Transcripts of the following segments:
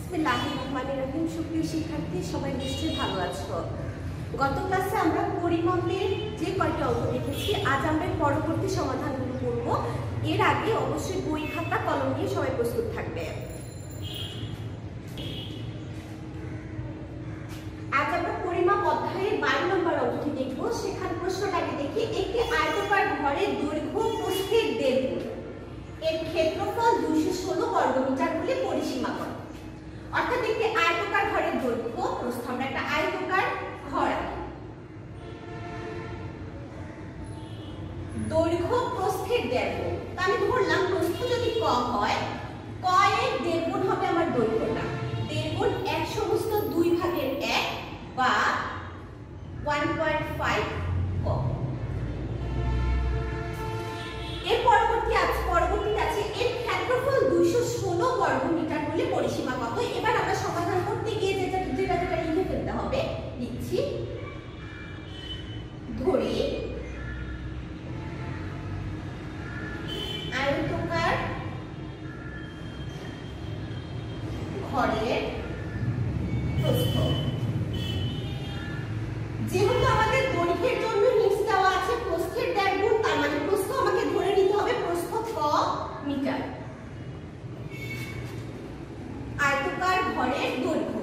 বিসমিল্লাহির রহমানির রহিম। সুপ্রিয় শিক্ষার্থী, সবাই নিশ্চয়ই ভালো আছো। গত ক্লাসে আমরা পরিমাপের যে কয়টা অঙ্ক দেখেছি, আজ আমরা পরবর্তী সমাধানগুলো করব। এর আগে অবশ্যই বই খাতা কলম নিয়ে সবাই প্রস্তুত থাকবে। আজ আমরা পরিমাপ অধ্যায়ের 12 নম্বর অঙ্কটি দেখব। সেখানে প্রশ্নটাকে দেখি, একটি আয়তাকার ঘরের দৈর্ঘ্য প্রস্থের 1.5 গুণ, এর ক্ষেত্রফল 216 বর্গমিটার বলে পরিসীমা করে। অর্থাৎ একটি আয়তাকার ঘরের দৈর্ঘ্য প্রস্থ, আমরা একটা আয়তাকার ঘর, দৈর্ঘ্য প্রস্থের 1.5 গুণ। তা আমি ধরলাম প্রস্থ যদি ক হয়, ক এর 1.5 গুণ হবে আমার দৈর্ঘ্যটা। 1.5 গুণ 1 সমস্ত 2 ভাগের 1 বা 1.5 ক। এর পরবর্তীতে আছে এর ক্ষেত্রফল 216 বর্গমিটার বলে পরিসীমা কত। এবার আমরা সমাধান করতে গিয়ে যেটা লিখে ফেলতে হবে, লিখছি। ধরি আয়তাকার ঘরের প্রস্থ, যেহেতু আমাদের দৈর্ঘ্যের জন্য নিচ দেওয়া আছে প্রস্থের 1.5 গুণ, তার মানে প্রস্থ আমাকে ধরে নিতে হবে প্রস্থ ক মিটার। আয়তাকার ঘরের দৈর্ঘ্য,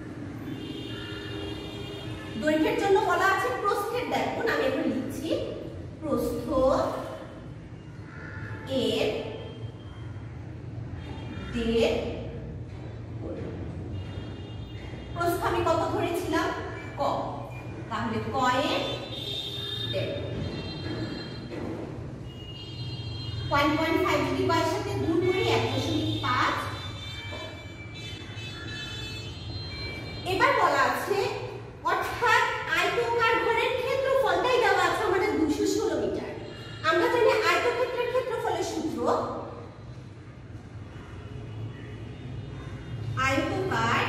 দৈর্ঘ্যের জন্য বলা আছে প্রস্থের 1.5 গুণ। আমি এখন লিখছি প্রস্থ এর 1.5 গুণ। প্রস্থ আমি কত ধরেছিলাম? ক। তাহলে ক এর 1.5 যদি কয়ের সাথে গুণ করি 1.5। এবার বলা আছে, অর্থাৎ আয়তাকার ঘরের ক্ষেত্রফলটাই দেওয়া আছে আমাদের 216 মিটার। আমরা জানি আয়তক্ষেত্রের ক্ষেত্রফলের সূত্র, আয়তাকার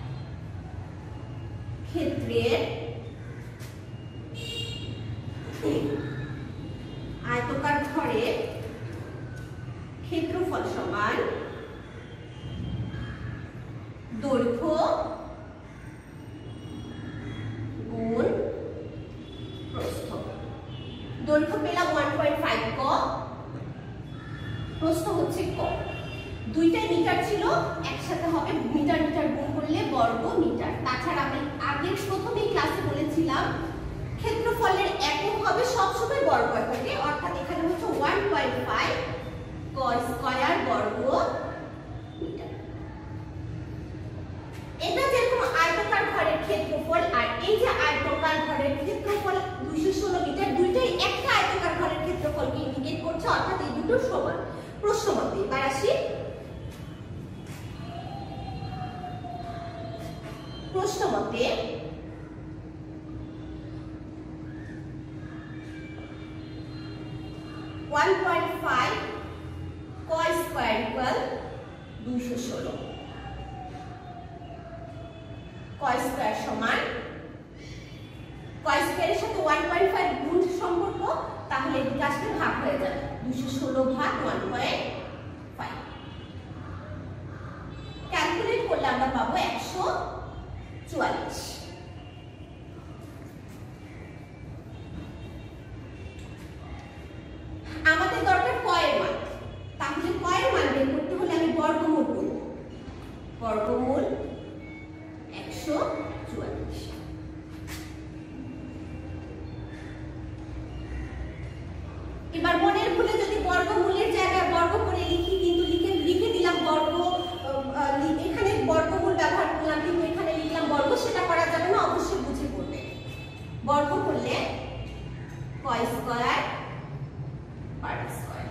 ক্ষেত্রের আয়তাকার ঘরের ক্ষেত্রফল সমান দৈর্ঘ্য গুণ প্রস্থ। দৈর্ঘ্য পেলাম 1.5 ক, প্রস্থ হচ্ছে ক। দুইটাই মিটার ছিল, একসাথে হবে মিটার মিটার গুণ করলে বর্গ মিটার। তাছাড়া আমি আগে প্রথমেই ক্লাসে বলেছিলাম ক্ষেত্রফলের একক হবে সবসময় বর্গ এককে, অর্থাৎ এখানে হচ্ছে 1.5 ক স্কয়ার বর্গ মিটার। এটা যেরকম আয়তাকার ঘরের ক্ষেত্রফল, আর এই যে আয়তাকার ঘরের ক্ষেত্রফল 216 মিটার, দুইটাই একটা আয়তাকার ঘরের ক্ষেত্রফলকে ইন্ডিকেট করছে, অর্থাৎ এই দুটো সমান। প্রশ্ন মতে এবার আসি, প্রশ্ন মতে 1.5 ক স্কয়ার ইকুয়াল 216। ক স্কয়ার সমান, ক স্কয়ারের সাথে 1.5 গুণ সম্পর্ক, তাহলে এদিকে আসলে ভাগ হয়ে যাবে 216 ভাগ 1.5। ক্যালকুলেট করলে আমরা পাবো 144। আমাদের দরকার ক এর মান, তাহলে ক এর মান বের করতে হলে আমি বর্গমূল করব। বর্গমূল 144। এবার মনের ভুলে যদি বর্গমূলের জায়গায় বর্গ করে লিখি, কিন্তু লিখে দিলাম বর্গ, এখানে বর্গমূল ব্যবহার করলাম কিন্তু এখানে লিখলাম বর্গ, সেটা করা যাবে না, অবশ্যই বুঝে পড়বে। বর্গ করলে ক স্কয়ার পার স্কয়ার,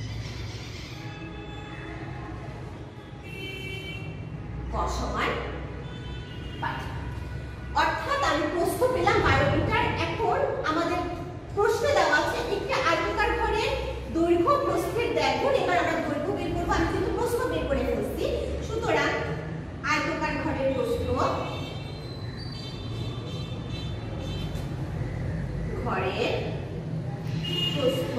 ক সমান 5। অর্থাৎ আমি প্রস্থ পেলাম 12 মিটার। এখন আমাদের প্রশ্নে দেওয়া আছে একটি আয়তাকার ঘরের দৈর্ঘ্য প্রস্থের 1.5 গুণ। এবার আমরা দৈর্ঘ্য বের করব, আমি কিন্তু প্রস্থ বের করে ফেলছি। সুতরাং আয়তাকার ঘরের প্রস্থ, ঘরের প্রস্থ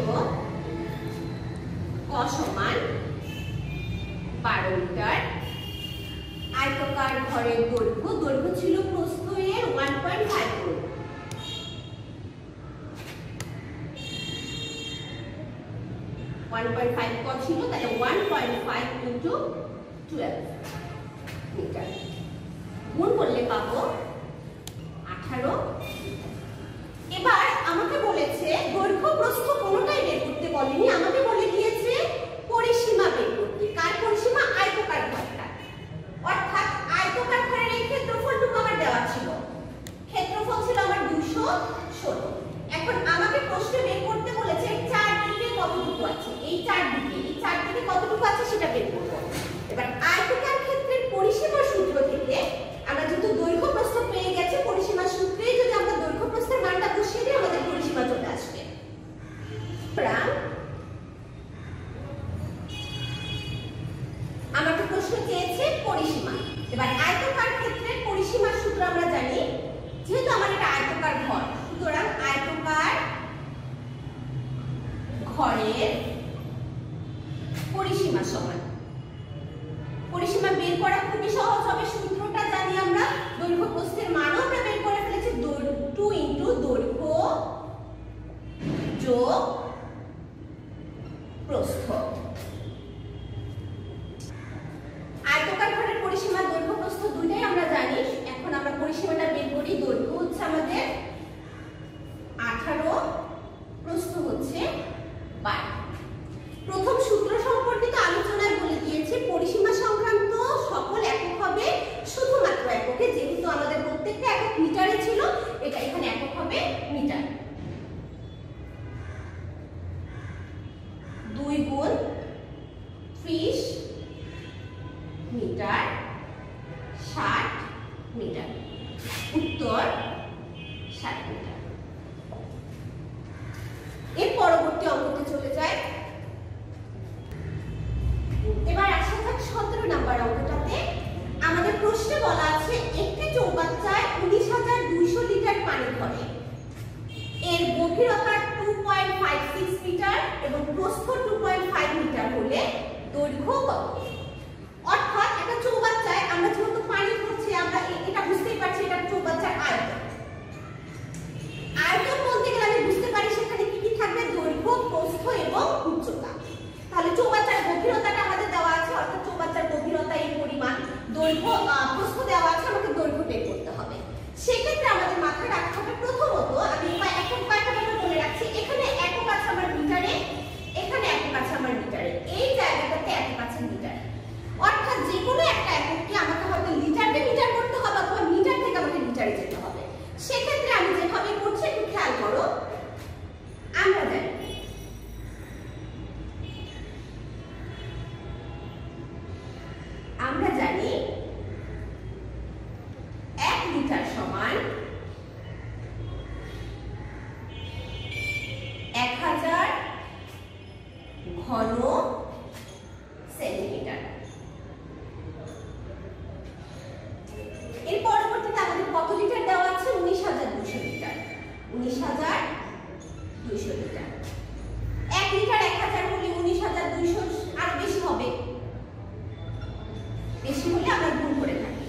ক সমান 12 মিটার। আয়তাকার আয়তকার ঘরের দৈর্ঘ্য ছিল প্রস্থ এর 1.5 গুণ। 1.5 কত ছিল, তাহলে 1.5 ইন্টু 12 মিটার গুণ করলে পাবো 18। এবার আমাকে বলেছে দৈর্ঘ্য প্রস্থ কোনোটাই বের করতে বলেনি, আমাকে বলে দিয়েছে পরিসীমা বের করতে। কার পরিসীমা? আয়তকার ঘরটা। অর্থাৎ আয়তকার ঘরের এই ক্ষেত্রফলটুকু আমার দেওয়া ছিল, ক্ষেত্রফল ছিল আমার 216। এখন আমাকে প্রশ্নে বের করতে বলেছে চারদিকে কতটুকু আছে, এই চারদিকে কতটুকু আছে সেটা বের করব। এবার আয়তকার ক্ষেত্রের পরিসীমার সূত্র থেকে আমরা যেহেতু দৈর্ঘ্য প্রস্থ পেয়ে গেছি, পরিসীমার সূত্রেই যদি আমরা দৈর্ঘ্য প্রস্থের মানটা বসিয়ে দিই আমাদের পরিসীমা চলে আসবে। আমাকে প্রশ্ন চেয়েছে পরিসীমা। এবার আয়তকার ক্ষেত্রের পরিসীমার সূত্র আমরা জানি, যেহেতু আমার এটা আয়তকার ঘর, সুতরাং আয়তকার ঘরের পরিসীমা সমান, পরিসীমা বের করা খুবই সহজ হবে। সূত্রটা জানি আমরা, দৈর্ঘ্য প্রস্থের মানও আমরা বের করে ফেলেছি। 2 ইন্টু দৈর্ঘ্য যোগ প্রস্থ। আয়তকার ঘরের পরিসীমা দৈর্ঘ্য প্রস্থ দুইটাই আমরা জানি। এখন আমরা পরিসীমাটা বের করি। দৈর্ঘ্য হচ্ছে আমাদের 18, প্রস্থ হচ্ছে 12। প্রথম সূত্র সম্পর্কিত আলোচনায় বলে দিয়েছে পরিসীমা সংক্রান্ত সকল একক হবে শুধুমাত্র এককে, যেহেতু আমাদের প্রত্যেকটা একক মিটারে ছিল, এটা এখানে একক হবে মিটার। 2 গুণ 30 মিটার 60 মিটার, উত্তর 60 মিটার। এর পরবর্তী অঙ্কতে চলে যায়। এবার আসা যাক 17 নম্বর অঙ্কটাতে। আমাদের প্রশ্নে বলা আছে একটি চৌবাচ্চায় 19,200 লিটার পানি ধরে, এর গভীরতা 2.56 মিটার এবং প্রস্থ 2.5 মিটার হলে দৈর্ঘ্য কত? অর্থাৎ একটা চৌবাচ্চায় আমরা যেহেতু পানি ধরছি, আমরা এটা বুঝতেই পারছি এটা চৌবাচ্চার আয়তন। আয়তন বলতে গেলে আমি বুঝতে পারি সেখানে কি কি থাকবে, দৈর্ঘ্য, প্রস্থ এবং উচ্চতা। তাহলে চৌবাচ্চার গভীরতাটা আমাদের দেওয়া আছে, অর্থাৎ চৌবাচ্চার গভীরতা এই পরিমাণ, দৈর্ঘ্য প্রস্থ দেওয়া আছে, আমাকে দৈর্ঘ্য বের করতে হবে। সেক্ষেত্রে আমাদের মাথায় রাখতে হবে প্রথমত, আমি কয়েকটা বলে রাখছি, এখানে একক আছে আমার মিটারে, এখানে একক আছে আমার মিটারে, এই জায়গাটাতে একক আছে মিটারে। অর্থাৎ যে কোনো একটা এককে আমাকে হয়তো লিটারে মিটার করতে হবে অথবা মিটার থেকে আমাকে লিটারে যেতে হবে। সেক্ষেত্রে আমি যেভাবে করছি একটু খেয়াল করো। আমরা জানি 1 লিটার সমান 1000 ঘন সেন্টিমিটার। এর পরবর্তীতে আমাদের কত লিটার দেওয়া আছে? 19,200 লিটার। 19,200 লিটার। 1 লিটার 1000 হলে 19,200 আর বেশি হবে, বেশি হলে আমরা গুণ করে থাকি।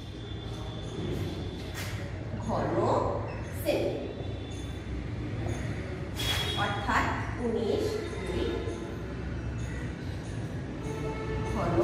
ঘন সেন্টিমিটার অর্থাৎ 19 ঘন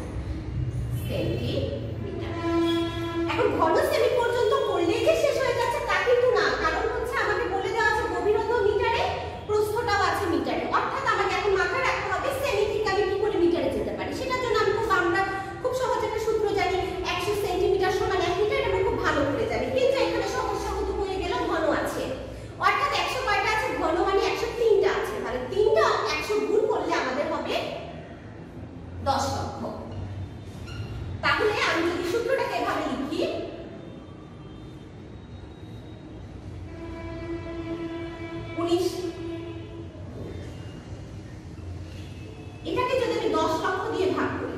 সেন্টিমিটার। এখন ঘন সেমি পর্যন্ত করলেই যে শেষ হয়ে যাচ্ছে তা কিন্তু না, কারণ হচ্ছে আমাকে বলে দেওয়া আছে গভীরতা মিটারে, প্রস্থটাও আছে মিটারে। অর্থাৎ আমাকে এখন মাথায় রাখতে হবে সেমি থেকে আমি কি করে মিটারে যেতে পারি। সেটার জন্য আমরা খুব সহজ একটা সূত্র জানি, 100 সেন্টিমিটার সমান 1 মিটার, এটা খুব ভালো করে জানি। কিন্তু এখানে সমস্যা হতে হয়ে গেল, ঘন আছে, অর্থাৎ 100 কয়টা আছে? ঘন মানে 103টা আছে। তাহলে 3টা 100 গুণ করলে আমাদের হবে 10 লক্ষ। তাহলে আমি যদি সূত্রটাকে এভাবে লিখি, এটাকে যদি আমি 10 লক্ষ দিয়ে ভাগ করি,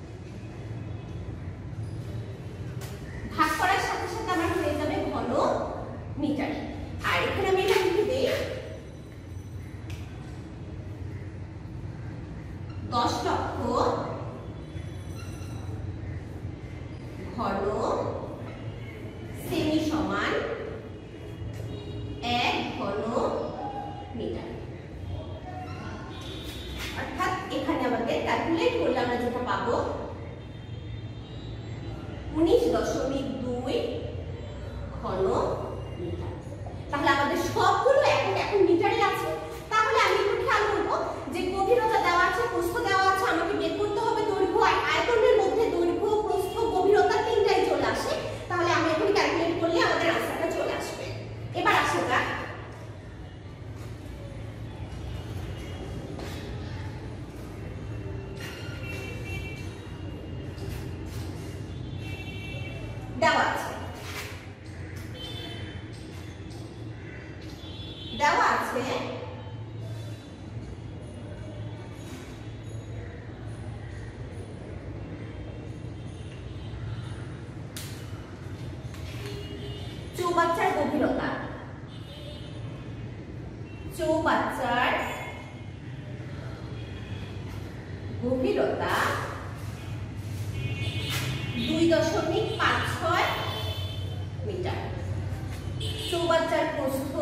ভাগ করার সাথে সাথে আমার হয়ে যাবে ঘন মিটার। আর এখানে আমি এটা লিখে দেই 10 লক্ষ ঘন ঘন সেমি সমান 1 ঘন মিটার। অর্থাৎ এখানে আমাদের ক্যালকুলেট করলে আমরা যেটা পাবো 19.2 ঘন মিটার। তাহলে আমাদের সবগুলো এখন মিটারে আছে। তাহলে আমি একটু খেয়াল করবো যে গভীরতা দেওয়া আছে, প্রস্থ দেওয়া আছে, আমাকে বের করতে হবে দৈর্ঘ্য আর আয়তনের মধ্যে দৈর্ঘ্য, প্রস্থ, গভীরতা তিনটাই চলে আসে। তাহলে আমি এখন ক্যালকুলেট করলে আমাদের আনসারটা চলে আসবে। এবার আসা যাক দেওয়া আছে চৌবাচ্চার গভীরতা, চৌবাচ্চার গভীরতা 2.56 মিটার। চৌবাচ্চার প্রস্থ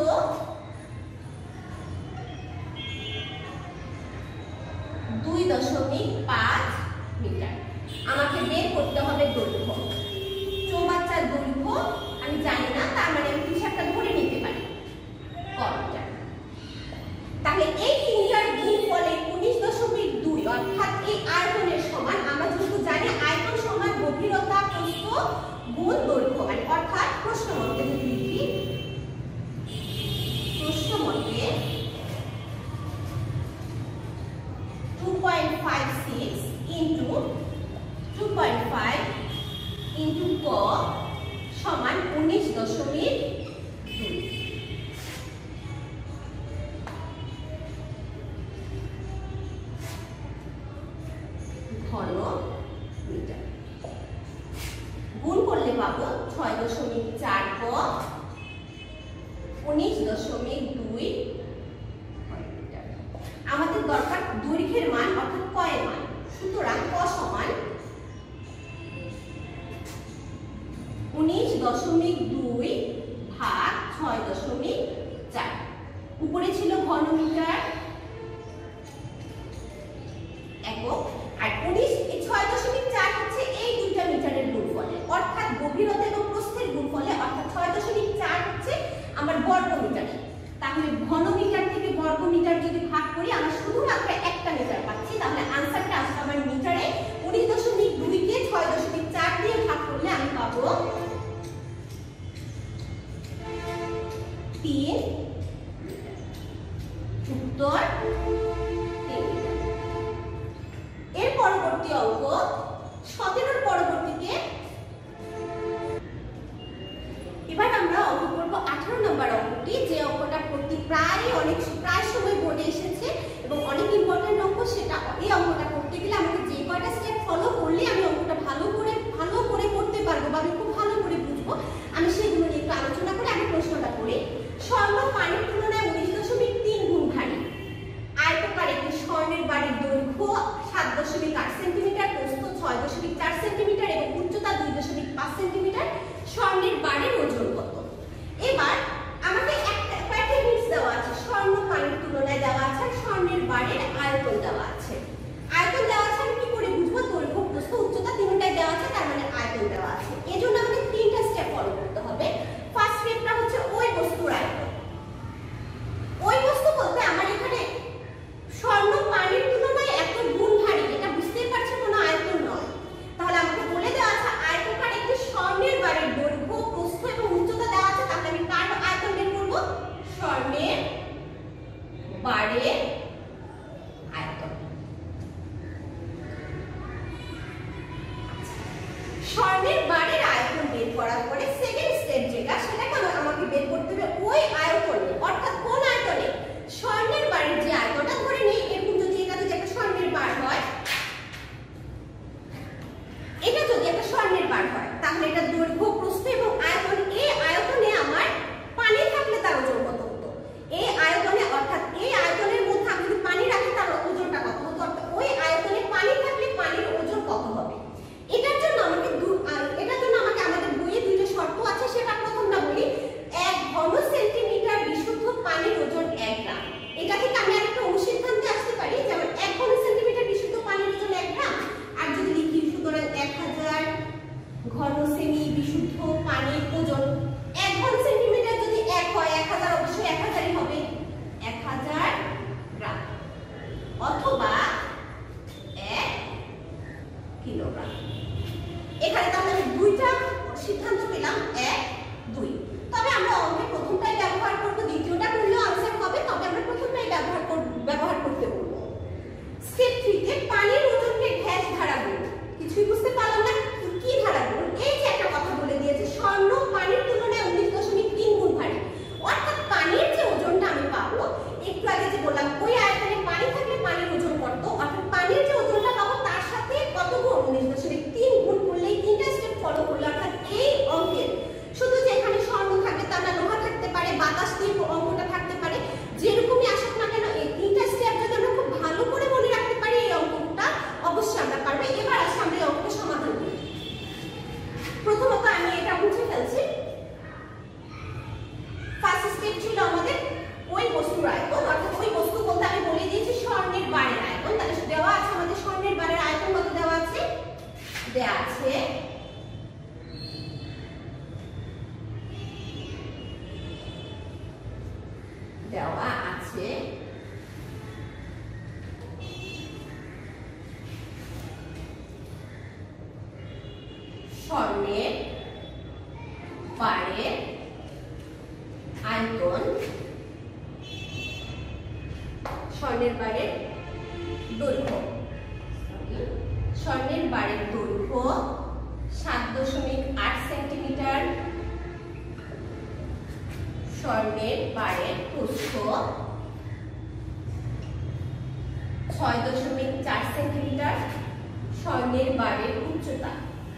2.5 মিটার। আমাকে বের করতে হবে দৈর্ঘ্য। চৌবাচ্চার দৈর্ঘ্য আমি জানি না, তার মানে আমি কিছু একটা ধরে নিতে পারি মিটার। তাহলে এই তিনটার গুণফলে 19.2 অর্থাৎ এই আয়তনের সমান। আমরা যেহেতু জানি আয়তন সমান গভীরতা প্রস্থ গুণ দৈর্ঘ্য, মানে অর্থাৎ প্রশ্ন মতে যদি লিখি, প্রশ্ন মতে 2.56 ইন্টু 2.5 ইন্টু ক সমান 19.2 ঘন মিটার। গুণ করলে পাবো 6.4 ক 19.2 মিটার। আমাদের দরকার দৈর্ঘ্যের মান অর্থাৎ ক এর মান। সুতরাং ক সমান 19.2 ভাগ 6.4। উপরে ছিল ঘন মিটার একক, আর 6.4 হচ্ছে এই দুইটা মিটারের গুণফলে, অর্থাৎ গভীরতা এবং প্রস্থের গুণফলে, অর্থাৎ 6.4 হচ্ছে আমার বর্গ মিটারে। তাহলে ঘন মিটার থেকে বর্গ মিটার যদি ভাগ করি আমরা শুধুমাত্র একটা মিটার পাচ্ছি। তাহলে আনসারটা আসলে আমার মিটারে 19.2 কে 6.4 দিয়ে ভাগ করলে আমি পাবো 3 উত্তর 3 মিটার। এর পরবর্তী অঙ্ক 17 পরবর্তীতে এবার আমরা অঙ্ক করব 18 নম্বর অঙ্কটি, যে অঙ্কটা প্রায় সময় বোর্ডে এসেছে এবং অনেক ইম্পর্টেন্ট অঙ্ক। সেটা এই অঙ্কটা করতে গেলে আমাকে যে কয়টা স্টেপ ফলো করলে আমি অঙ্কটা ভালো করে করতে পারবো বা আমি খুব ভালো করে বুঝবো, আমি সেগুলো নিয়ে একটু আলোচনা করে আমি প্রশ্নটা করি। স্বর্ণ পানির তুলনায় 19.3 গুণ ভারী। আয়তকার একটি স্বর্ণের বাড়ির দৈর্ঘ্য 7.8 সেন্টিমিটার, প্রস্থ 6.4 সেন্টিমিটার এবং উচ্চতা 2.5 সেন্টিমিটার। স্বর্ণের বাড়ির ওজন কত? এবার আমাকে কয়েকটা হিন্টস দেওয়া আছে। স্বর্ণ পানির তুলনায় দেওয়া আছে, স্বর্ণের বাড়ির আয়তন দেওয়া আছে। আয়তন দেওয়া আছে আমি কি করে বুঝবো? দৈর্ঘ্য, প্রস্থ, উচ্চতা তিনটাই দেওয়া আছে, তার মানে আয়তন দেওয়া আছে। এজন্য আমাদের তিনটা স্টেপ ফলো করতে হবে। ফার্স্ট স্টেপটা হচ্ছে ওই বস্তুর আয়তন। ওই বস্তু বলতে আমার এখানে স্বর্ণ পানির তুলনায় এত গুণ ভারী, এটা বুঝতেই পারছি কোনো আয়তন নয়। তাহলে আমাকে বলে দেওয়া আছে আয়তকার একটি স্বর্ণের বাড়ির দৈর্ঘ্য, প্রস্থ এবং কিলোগ্রাম। এখানে তাহলে আমি দুইটা সিদ্ধান্ত পেলাম, 1 2। তবে আমরা অঙ্কে প্রথমটাই ব্যবহার করব, দ্বিতীয়টা করলেও आंसर হবে, তবে আমরা প্রথমটাই ব্যবহার করতে বলবো। স্টেপ 3 তে পানির ওজনকে গ্যাস ধারা গুণ। কিছুই বুঝতে পারলাম না কি ধারা গুণ। এই যে একটা কথা বলে দিয়েছে, স্বর্ণ পানির তুলনায় 19.3 গুণ ভারী। অর্থাৎ পানির যে ওজনটা আমি পাবো, একটু আগে যে বললাম ওই আয়তনে পানি থাকলে পানির ওজন কত, অর্থাৎ পানির যে ওজনটা পাবো তার সাথে কত গুণ, 19.3 গুণ করলেই তিনটা স্টেপ ফলো করলে, অর্থাৎ এই অঙ্কের শুধু যে এখানে স্বর্ণ থাকবে তা না, লোহা থাকতে পারে, বাতাস দিয়ে অঙ্কটা থাকতে পারে, যেরকমই আসুক না কেন এই তিনটা স্টেপ যদি আমরা খুব ভালো করে মনে রাখতে পারি এই অঙ্কটা অবশ্যই আমরা পারবো। এবার আসলে আমরা এই অঙ্কটা সমাধান করি। প্রথমত আমি এটা মুছে ফেলছি। ফার্স্ট স্টেপ ছিল আমাদের ওই বস্তুর আয়তন, অর্থাৎ ওই বস্তু বলতে আমি বলে দিয়েছি স্বর্ণের বারের আয়তন। তাহলে দেওয়া আছে আমাদের স্বর্ণের বারের আয়তন কত দেওয়া আছে, দেওয়া আছে স্বর্ণের বারের আয়তন, স্বর্ণের বারের দৈর্ঘ্য, স্বর্ণের বারের দৈর্ঘ্য 7.8 সেন্টিমিটার, স্বর্ণের বারের প্রস্থ 6.4 সেন্টিমিটার, স্বর্ণের বারের উচ্চতা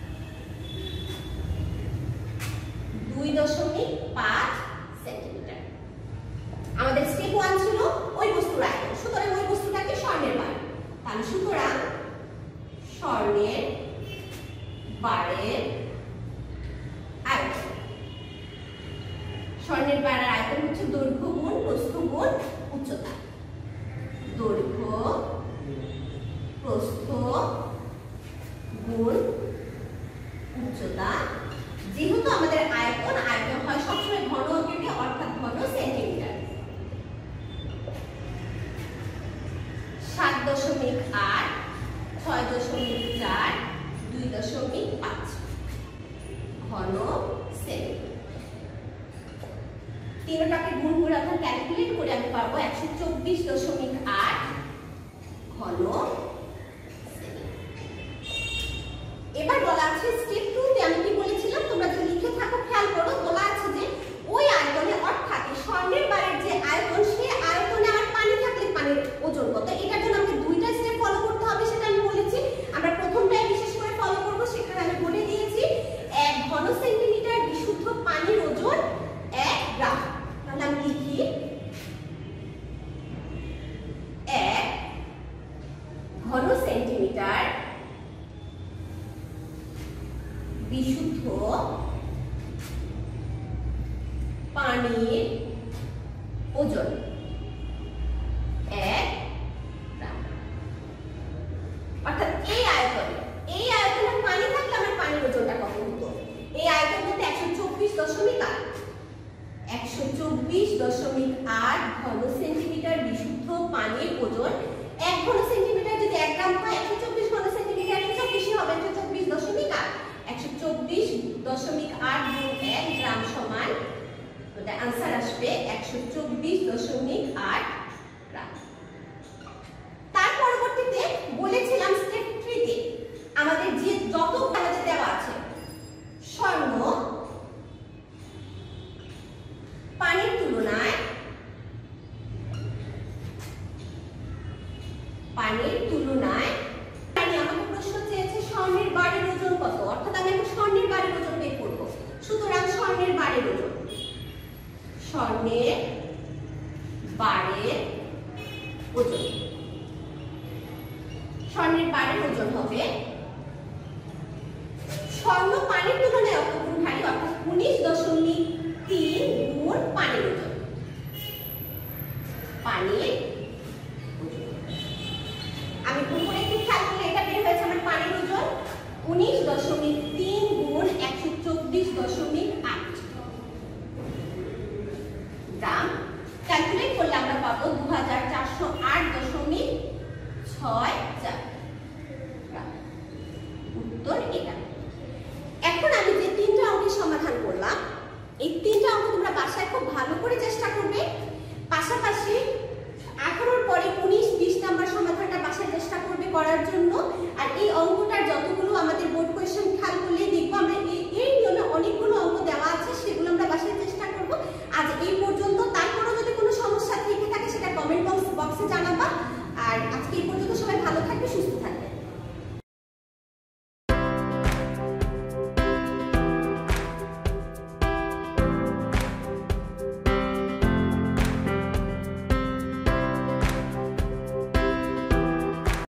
2.5 সেন্টিমিটার। আমাদের স্টেপ 1 ছিল ওই বস্তুর আয়তন, সুতরাং ওই বস্তুটাকে স্বর্ণের বার। তাহলে সুতরাং স্বর্ণের বারের আয়তন, স্বর্ণের বারের আয়তন হচ্ছে দৈর্ঘ্য গুণ প্রস্থ গুণ উচ্চতা। দৈর্ঘ্য প্রস্থ গুণ উচ্চতা। যেহেতু আমাদের আয়তন হয় সবসময় ঘন অঙ্কে, অর্থাৎ ঘন সেন্টিমিটার। 7.8 6.4 2.5 ঘন সেন্টিমিটার। তিনটাকে গুণ করে অর্থাৎ ক্যালকুলেট করে আমি পাবো 124.8 ঘন সেন্টিমিটার। এবার বলা আছে স্টেপ 2 তে আমি কি বলেছিলাম, তোমরা যদি লিখে থাকো খেয়াল করো, বলা আছে যে ওই আয়তনে অর্থাৎ স্বর্ণের বারের যে আয়তন, সেই আয়তনে আর পানি থাকলে পানির ওজন কত। এটার জন্য আমাকে দুইটা স্টেপ ফলো করতে হবে, সেটা আমি বলেছি। আমরা প্রথমটাই বিশেষ করে ফলো করব, সেখানে আমি বলে দিয়েছি 1 ঘন সেন্টিমিটার বিশুদ্ধ পানির ওজন 1 গ্রাম। তাহলে আমি লিখি 1 ঘন সেন্টিমিটার বিশুদ্ধ পানির ওজন 1 গ্রাম। অর্থাৎ এই আয়তনে পানি থাকলে আমার পানির ওজনটা কত হতো, এই আয়তন হতে 124.8 ঘন সেন্টিমিটার বিশুদ্ধ পানির ওজন। 1 ঘন সেন্টিমিটার যদি 1 গ্রাম হয়, 124 ঘন সেন্টিমিটার 124 হবে, 124.8 124.8 গুণ 1 গ্রাম সমান, ওটা आंसर আসবে 124.8 গ্রাম। তার পরবর্তীতে বলেছিলাম স্টেপ 3 তে আমাদের যে যত আমাদের দেওয়া আছে স্বর্ণ পানির তুলনায় আমাকে প্রশ্ন চেয়েছে স্বর্ণের বারের ওজন কত, অর্থাৎ আমি এখন স্বর্ণের বারের ওজন বের করব। সুতরাং স্বর্ণের বারের ওজন হবে স্বর্ণ পানির তুলনায় কত গুণ ভারী, অর্থাৎ 19.3 গুণ পানির ওজন। আমি গুণ করে একটু খেয়াল করলে এটা বের হয়েছে আমার পানির ওজন 19.3 গুণ 124.8 গ্রাম। ক্যালকুলেট করলে আমরা পাবো 2408.64 গ্রাম। খুব ভালো করে চেষ্টা করবে। পাশাপাশি 18-র পরে 19-20 নাম্বার সমাধানটা বাসায় চেষ্টা করবে করার জন্য। আর এই অঙ্কটার যতগুলো আমাদের বোর্ড কোয়েশ্চেন খেয়াল করলেই দেখবো আমরা